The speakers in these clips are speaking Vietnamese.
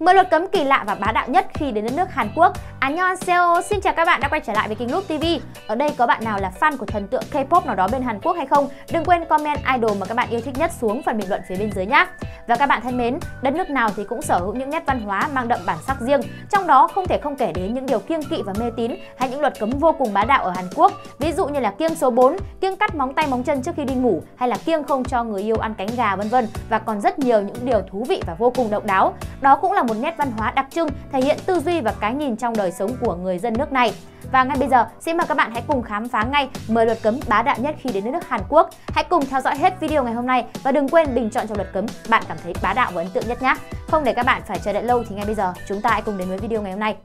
10 luật cấm kỳ lạ và bá đạo nhất khi đến đất nước Hàn Quốc. Annyeonghaseyo, xin chào các bạn đã quay trở lại với King Look TV. Ở đây có bạn nào là fan của thần tượng K-pop nào đó bên Hàn Quốc hay không? Đừng quên comment idol mà các bạn yêu thích nhất xuống phần bình luận phía bên dưới nhé. Và các bạn thân mến, đất nước nào thì cũng sở hữu những nét văn hóa mang đậm bản sắc riêng. Trong đó không thể không kể đến những điều kiêng kỵ và mê tín hay những luật cấm vô cùng bá đạo ở Hàn Quốc. Ví dụ như là kiêng số 4, kiêng cắt móng tay móng chân trước khi đi ngủ, hay là kiêng không cho người yêu ăn cánh gà vân vân, và còn rất nhiều những điều thú vị và vô cùng độc đáo. Đó cũng là một nét văn hóa đặc trưng thể hiện tư duy và cái nhìn trong đời sống của người dân nước này. Và ngay bây giờ, xin mời các bạn hãy cùng khám phá ngay 10 luật cấm bá đạo nhất khi đến nước Hàn Quốc. Hãy cùng theo dõi hết video ngày hôm nay và đừng quên bình chọn trong luật cấm bạn cảm thấy bá đạo và ấn tượng nhất nhé. Không để các bạn phải chờ đợi lâu thì ngay bây giờ chúng ta hãy cùng đến với video ngày hôm nay.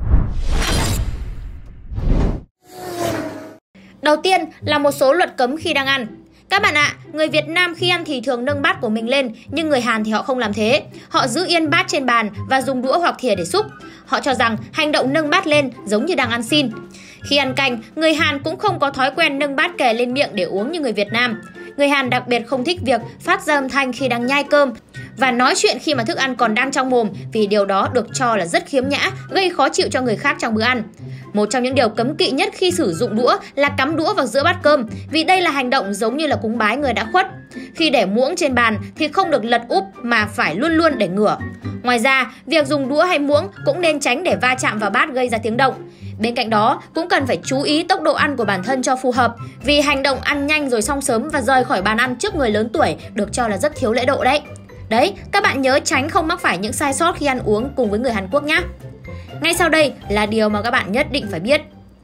Đầu tiên là một số luật cấm khi đang ăn. Các bạn ạ, người Việt Nam khi ăn thì thường nâng bát của mình lên, nhưng người Hàn thì họ không làm thế. Họ giữ yên bát trên bàn và dùng đũa hoặc thìa để xúc. Họ cho rằng hành động nâng bát lên giống như đang ăn xin. Khi ăn canh, người Hàn cũng không có thói quen nâng bát kề lên miệng để uống như người Việt Nam. Người Hàn đặc biệt không thích việc phát ra âm thanh khi đang nhai cơm và nói chuyện khi mà thức ăn còn đang trong mồm, vì điều đó được cho là rất khiếm nhã, gây khó chịu cho người khác trong bữa ăn. Một trong những điều cấm kỵ nhất khi sử dụng đũa là cắm đũa vào giữa bát cơm, vì đây là hành động giống như là cúng bái người đã khuất. Khi để muỗng trên bàn thì không được lật úp mà phải luôn luôn để ngửa. Ngoài ra, việc dùng đũa hay muỗng cũng nên tránh để va chạm vào bát gây ra tiếng động. Bên cạnh đó, cũng cần phải chú ý tốc độ ăn của bản thân cho phù hợp, vì hành động ăn nhanh rồi xong sớm và rời khỏi bàn ăn trước người lớn tuổi được cho là rất thiếu lễ độ đấy. Đấy, các bạn nhớ tránh không mắc phải những sai sót khi ăn uống cùng với người Hàn Quốc nhé. Ngay sau đây là điều mà các bạn nhất định phải biết.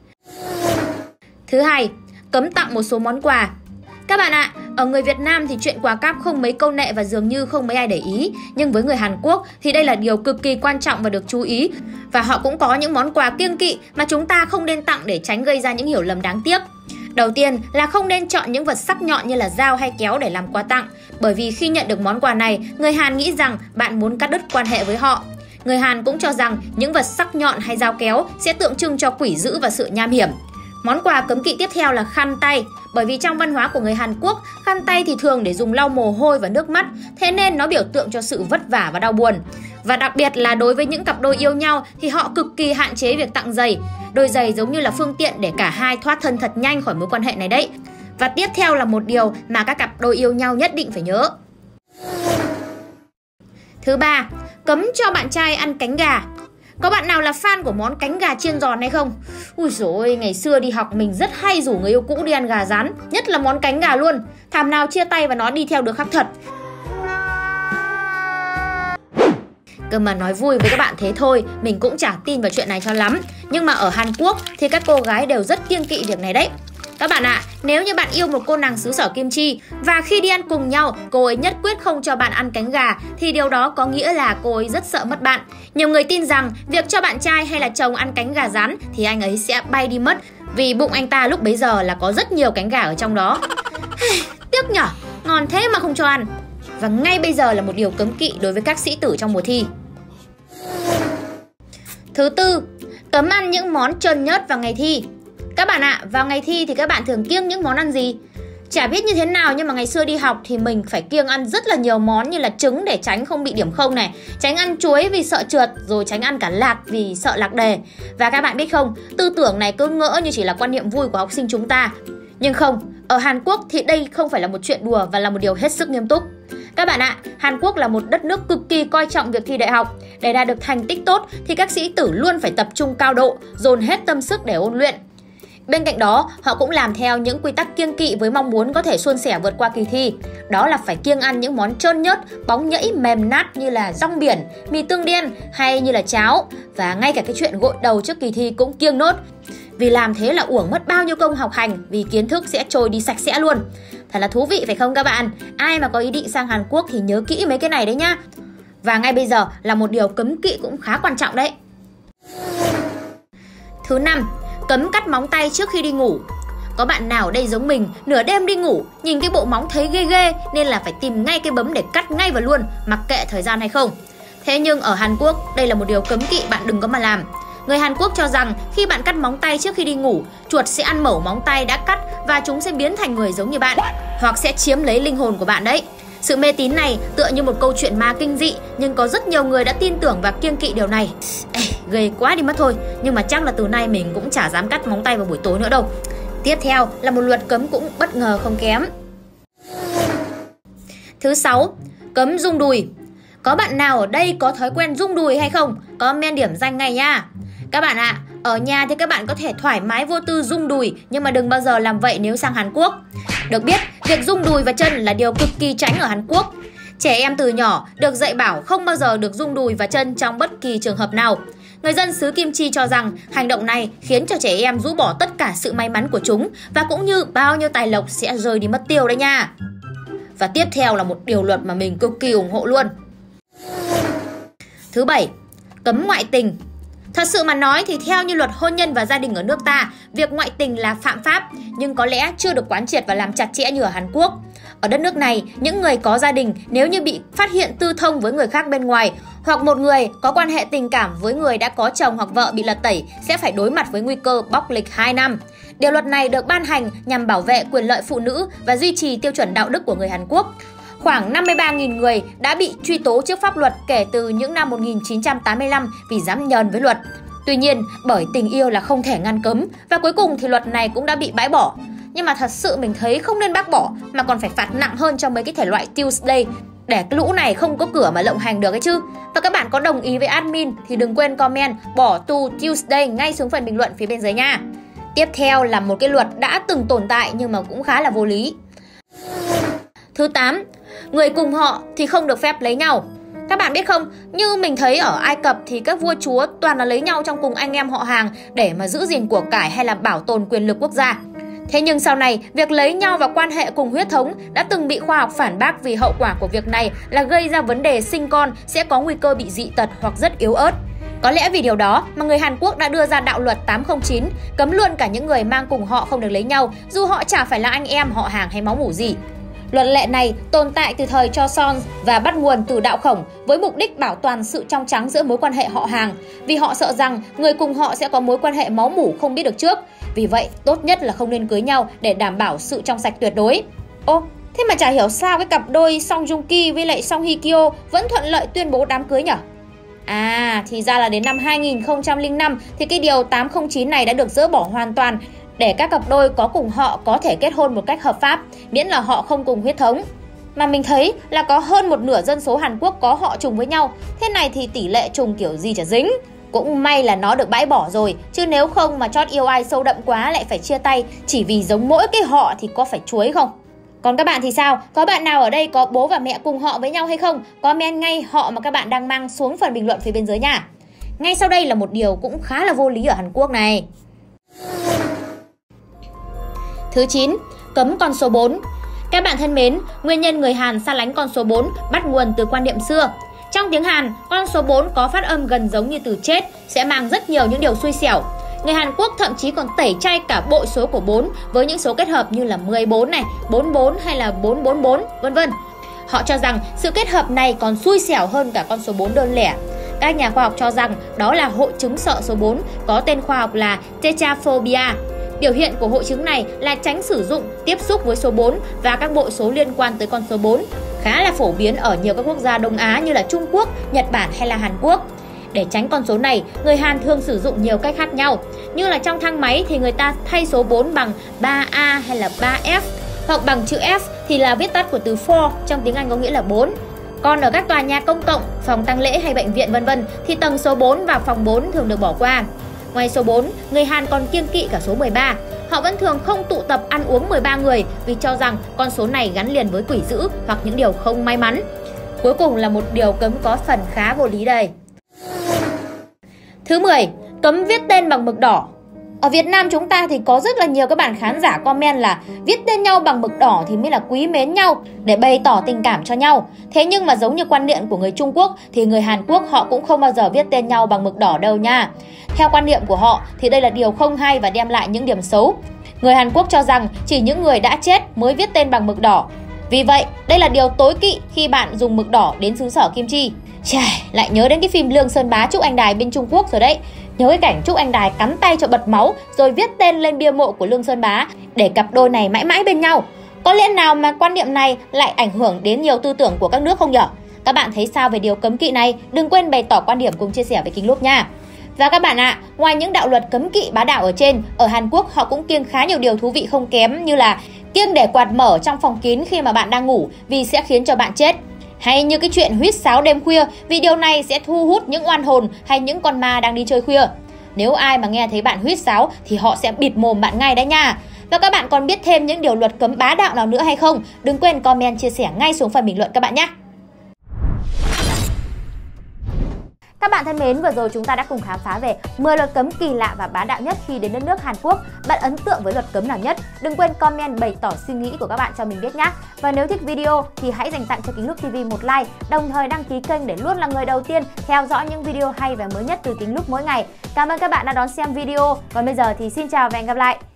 Thứ hai, cấm tặng một số món quà. Các bạn ạ, ở người Việt Nam thì chuyện quà cáp không mấy câu nệ và dường như không mấy ai để ý. Nhưng với người Hàn Quốc thì đây là điều cực kỳ quan trọng và được chú ý. Và họ cũng có những món quà kiêng kỵ mà chúng ta không nên tặng để tránh gây ra những hiểu lầm đáng tiếc. Đầu tiên là không nên chọn những vật sắc nhọn như là dao hay kéo để làm quà tặng. Bởi vì khi nhận được món quà này, người Hàn nghĩ rằng bạn muốn cắt đứt quan hệ với họ. Người Hàn cũng cho rằng những vật sắc nhọn hay dao kéo sẽ tượng trưng cho quỷ dữ và sự nham hiểm. Món quà cấm kỵ tiếp theo là khăn tay. Bởi vì trong văn hóa của người Hàn Quốc, khăn tay thì thường để dùng lau mồ hôi và nước mắt, thế nên nó biểu tượng cho sự vất vả và đau buồn. Và đặc biệt là đối với những cặp đôi yêu nhau thì họ cực kỳ hạn chế việc tặng giày. Đôi giày giống như là phương tiện để cả hai thoát thân thật nhanh khỏi mối quan hệ này đấy. Và tiếp theo là một điều mà các cặp đôi yêu nhau nhất định phải nhớ. Thứ ba, cấm cho bạn trai ăn cánh gà. Có bạn nào là fan của món cánh gà chiên giòn hay không? Ui dồi ôi, ngày xưa đi học mình rất hay rủ người yêu cũ đi ăn gà rán, nhất là món cánh gà luôn. Thảm nào chia tay và nó đi theo được khắc thật. Cơ mà nói vui với các bạn thế thôi, mình cũng chả tin vào chuyện này cho lắm. Nhưng mà ở Hàn Quốc thì các cô gái đều rất kiêng kỵ việc này đấy. Các bạn ạ, nếu như bạn yêu một cô nàng xứ sở kim chi và khi đi ăn cùng nhau, cô ấy nhất quyết không cho bạn ăn cánh gà thì điều đó có nghĩa là cô ấy rất sợ mất bạn. Nhiều người tin rằng việc cho bạn trai hay là chồng ăn cánh gà rán thì anh ấy sẽ bay đi mất, vì bụng anh ta lúc bấy giờ là có rất nhiều cánh gà ở trong đó. Tiếc nhở, ngon thế mà không cho ăn. Và ngay bây giờ là một điều cấm kỵ đối với các sĩ tử trong mùa thi. Thứ tư, cấm ăn những món trơn nhớt vào ngày thi. Các bạn ạ, vào ngày thi thì các bạn thường kiêng những món ăn gì? Chả biết như thế nào nhưng mà ngày xưa đi học thì mình phải kiêng ăn rất là nhiều món như là trứng để tránh không bị điểm không này, tránh ăn chuối vì sợ trượt, rồi tránh ăn cả lạc vì sợ lạc đề. Và các bạn biết không, tư tưởng này cứ ngỡ như chỉ là quan niệm vui của học sinh chúng ta. Nhưng không, ở Hàn Quốc thì đây không phải là một chuyện đùa và là một điều hết sức nghiêm túc. Các bạn ạ, Hàn Quốc là một đất nước cực kỳ coi trọng việc thi đại học. Để đạt được thành tích tốt thì các sĩ tử luôn phải tập trung cao độ, dồn hết tâm sức để ôn luyện. Bên cạnh đó, họ cũng làm theo những quy tắc kiêng kỵ với mong muốn có thể suôn sẻ vượt qua kỳ thi. Đó là phải kiêng ăn những món trơn nhớt, bóng nhẫy, mềm nát như là rong biển, mì tương đen hay như là cháo. Và ngay cả cái chuyện gội đầu trước kỳ thi cũng kiêng nốt. Vì làm thế là uổng mất bao nhiêu công học hành, vì kiến thức sẽ trôi đi sạch sẽ luôn. Thật là thú vị phải không các bạn? Ai mà có ý định sang Hàn Quốc thì nhớ kỹ mấy cái này đấy nhá. Và ngay bây giờ là một điều cấm kỵ cũng khá quan trọng đấy. Thứ năm, cấm cắt móng tay trước khi đi ngủ. Có bạn nào ở đây giống mình, nửa đêm đi ngủ, nhìn cái bộ móng thấy ghê ghê nên là phải tìm ngay cái bấm để cắt ngay vào luôn, mặc kệ thời gian hay không? Thế nhưng ở Hàn Quốc, đây là một điều cấm kỵ bạn đừng có mà làm. Người Hàn Quốc cho rằng khi bạn cắt móng tay trước khi đi ngủ, chuột sẽ ăn mẩu móng tay đã cắt và chúng sẽ biến thành người giống như bạn, hoặc sẽ chiếm lấy linh hồn của bạn đấy. Sự mê tín này tựa như một câu chuyện ma kinh dị, nhưng có rất nhiều người đã tin tưởng và kiêng kỵ điều này. Ghê quá đi mất thôi, nhưng mà chắc là từ nay mình cũng chả dám cắt móng tay vào buổi tối nữa đâu. Tiếp theo là một luật cấm cũng bất ngờ không kém. Thứ 6, cấm rung đùi. Có bạn nào ở đây có thói quen rung đùi hay không? Comment điểm danh ngay nha. Các bạn ạ, ở nhà thì các bạn có thể thoải mái vô tư rung đùi, nhưng mà đừng bao giờ làm vậy nếu sang Hàn Quốc. Được biết, việc rung đùi và chân là điều cực kỳ tránh ở Hàn Quốc. Trẻ em từ nhỏ được dạy bảo không bao giờ được rung đùi và chân trong bất kỳ trường hợp nào. Người dân xứ Kim Chi cho rằng hành động này khiến cho trẻ em rũ bỏ tất cả sự may mắn của chúng và cũng như bao nhiêu tài lộc sẽ rơi đi mất tiêu đấy nha. Và tiếp theo là một điều luật mà mình cực kỳ ủng hộ luôn. Thứ 7, cấm ngoại tình. Thật sự mà nói thì theo như luật hôn nhân và gia đình ở nước ta, việc ngoại tình là phạm pháp, nhưng có lẽ chưa được quán triệt và làm chặt chẽ như ở Hàn Quốc. Ở đất nước này, những người có gia đình nếu như bị phát hiện tư thông với người khác bên ngoài, hoặc một người có quan hệ tình cảm với người đã có chồng hoặc vợ bị lật tẩy sẽ phải đối mặt với nguy cơ bóc lịch 2 năm. Điều luật này được ban hành nhằm bảo vệ quyền lợi phụ nữ và duy trì tiêu chuẩn đạo đức của người Hàn Quốc. Khoảng 53.000 người đã bị truy tố trước pháp luật kể từ những năm 1985 vì dám nhờn với luật. Tuy nhiên, bởi tình yêu là không thể ngăn cấm và cuối cùng thì luật này cũng đã bị bãi bỏ. Nhưng mà thật sự mình thấy không nên bác bỏ mà còn phải phạt nặng hơn cho mấy cái thể loại Tuesday để cái lũ này không có cửa mà lộng hành được ấy chứ. Và các bạn có đồng ý với admin thì đừng quên comment bỏ tù Tuesday ngay xuống phần bình luận phía bên dưới nha. Tiếp theo là một cái luật đã từng tồn tại nhưng mà cũng khá là vô lý. Thứ 8, người cùng họ thì không được phép lấy nhau. Các bạn biết không, như mình thấy ở Ai Cập thì các vua chúa toàn là lấy nhau trong cùng anh em họ hàng để mà giữ gìn của cải hay là bảo tồn quyền lực quốc gia. Thế nhưng sau này, việc lấy nhau và quan hệ cùng huyết thống đã từng bị khoa học phản bác vì hậu quả của việc này là gây ra vấn đề sinh con sẽ có nguy cơ bị dị tật hoặc rất yếu ớt. Có lẽ vì điều đó mà người Hàn Quốc đã đưa ra đạo luật 809, cấm luôn cả những người mang cùng họ không được lấy nhau, dù họ chả phải là anh em, họ hàng hay máu mủ gì. Luật lệ này tồn tại từ thời Joseon và bắt nguồn từ đạo Khổng với mục đích bảo toàn sự trong trắng giữa mối quan hệ họ hàng, vì họ sợ rằng người cùng họ sẽ có mối quan hệ máu mủ không biết được trước. Vì vậy, tốt nhất là không nên cưới nhau để đảm bảo sự trong sạch tuyệt đối. Ô, thế mà chả hiểu sao cái cặp đôi Song Joong Ki với lại Song Hye Kyo vẫn thuận lợi tuyên bố đám cưới nhỉ? À, thì ra là đến năm 2005 thì cái điều 809 này đã được dỡ bỏ hoàn toàn để các cặp đôi có cùng họ có thể kết hôn một cách hợp pháp, miễn là họ không cùng huyết thống. Mà mình thấy là có hơn một nửa dân số Hàn Quốc có họ trùng với nhau, thế này thì tỷ lệ trùng kiểu gì chả dính. Cũng may là nó được bãi bỏ rồi, chứ nếu không mà chót yêu ai sâu đậm quá lại phải chia tay chỉ vì giống mỗi cái họ thì có phải chuối không? Còn các bạn thì sao? Có bạn nào ở đây có bố và mẹ cùng họ với nhau hay không? Comment ngay họ mà các bạn đang mang xuống phần bình luận phía bên dưới nha. Ngay sau đây là một điều cũng khá là vô lý ở Hàn Quốc này. Thứ 9, cấm con số 4. Các bạn thân mến, nguyên nhân người Hàn xa lánh con số 4 bắt nguồn từ quan niệm xưa. Trong tiếng Hàn, con số 4 có phát âm gần giống như từ chết, sẽ mang rất nhiều những điều xui xẻo. Người Hàn Quốc thậm chí còn tẩy chay cả bội số của 4 với những số kết hợp như là 14 này, 44 hay là 444, vân vân. Họ cho rằng sự kết hợp này còn xui xẻo hơn cả con số 4 đơn lẻ. Các nhà khoa học cho rằng đó là hội chứng sợ số 4, có tên khoa học là tetraphobia. Biểu hiện của hội chứng này là tránh sử dụng, tiếp xúc với số 4 và các bội số liên quan tới con số 4, khá là phổ biến ở nhiều các quốc gia Đông Á như là Trung Quốc, Nhật Bản hay là Hàn Quốc. Để tránh con số này, người Hàn thường sử dụng nhiều cách khác nhau. Như là trong thang máy thì người ta thay số 4 bằng 3A hay là 3F, hoặc bằng chữ F thì là viết tắt của từ four, trong tiếng Anh có nghĩa là 4. Còn ở các tòa nhà công cộng, phòng tang lễ hay bệnh viện vân vân thì tầng số 4 và phòng 4 thường được bỏ qua. Ngoài số 4, người Hàn còn kiêng kỵ cả số 13. Họ vẫn thường không tụ tập ăn uống 13 người vì cho rằng con số này gắn liền với quỷ dữ hoặc những điều không may mắn. Cuối cùng là một điều cấm có phần khá vô lý đây. Thứ 10, cấm viết tên bằng mực đỏ. Ở Việt Nam chúng ta thì có rất là nhiều các bạn khán giả comment là viết tên nhau bằng mực đỏ thì mới là quý mến nhau, để bày tỏ tình cảm cho nhau. Thế nhưng mà giống như quan niệm của người Trung Quốc thì người Hàn Quốc họ cũng không bao giờ viết tên nhau bằng mực đỏ đâu nha. Theo quan niệm của họ thì đây là điều không hay và đem lại những điểm xấu. Người Hàn Quốc cho rằng chỉ những người đã chết mới viết tên bằng mực đỏ. Vì vậy, đây là điều tối kỵ khi bạn dùng mực đỏ đến xứ sở Kim Chi. Chà, lại nhớ đến cái phim Lương Sơn Bá Trúc Anh Đài bên Trung Quốc rồi đấy. Nhớ cái cảnh Trúc Anh Đài cắn tay cho bật máu rồi viết tên lên bia mộ của Lương Sơn Bá để cặp đôi này mãi mãi bên nhau. Có lẽ nào mà quan niệm này lại ảnh hưởng đến nhiều tư tưởng của các nước không nhỉ? Các bạn thấy sao về điều cấm kỵ này? Đừng quên bày tỏ quan điểm cùng chia sẻ với Kính Lúc nha. Và các bạn ạ, ngoài những đạo luật cấm kỵ bá đạo ở trên, ở Hàn Quốc họ cũng kiêng khá nhiều điều thú vị không kém, như là kiêng để quạt mở trong phòng kín khi mà bạn đang ngủ vì sẽ khiến cho bạn chết. Hay như cái chuyện huýt sáo đêm khuya vì điều này sẽ thu hút những oan hồn hay những con ma đang đi chơi khuya. Nếu ai mà nghe thấy bạn huýt sáo thì họ sẽ bịt mồm bạn ngay đấy nha. Và các bạn còn biết thêm những điều luật cấm bá đạo nào nữa hay không? Đừng quên comment chia sẻ ngay xuống phần bình luận các bạn nhé. Các bạn thân mến, vừa rồi chúng ta đã cùng khám phá về 10 luật cấm kỳ lạ và bá đạo nhất khi đến đất nước Hàn Quốc. Bạn ấn tượng với luật cấm nào nhất? Đừng quên comment bày tỏ suy nghĩ của các bạn cho mình biết nhé. Và nếu thích video thì hãy dành tặng cho Kính Lúc TV một like, đồng thời đăng ký kênh để luôn là người đầu tiên theo dõi những video hay và mới nhất từ Kính Lúc mỗi ngày. Cảm ơn các bạn đã đón xem video. Còn bây giờ thì xin chào và hẹn gặp lại.